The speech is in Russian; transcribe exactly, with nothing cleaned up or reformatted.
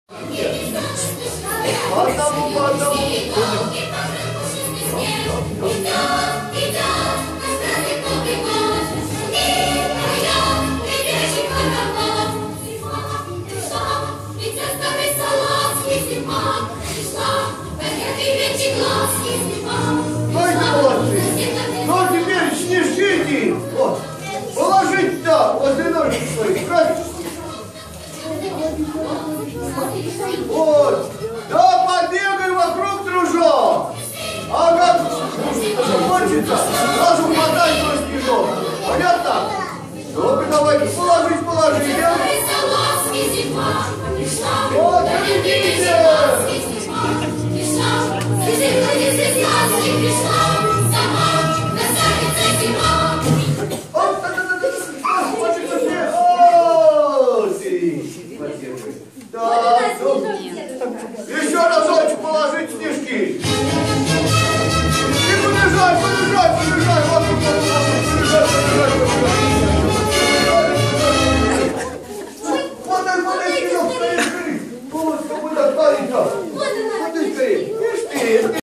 Одному по одному. Ну теперь снежки, вот, положить так, возле ножек своих, правильно? Вот, да побегай вокруг, дружок, а как закончится, сразу подай свой снежок, понятно? Ну-ка давайте, положить, положить, вот, видите? Еще разочек положить снежки. И побежать, побежать, побежать. Вокруг, вокруг, побежать, побежать, побежать. Вот так, вот так, вперед, скорее, скорее. Вот, как будто парень-то. Вот и скорее. Ишь ты.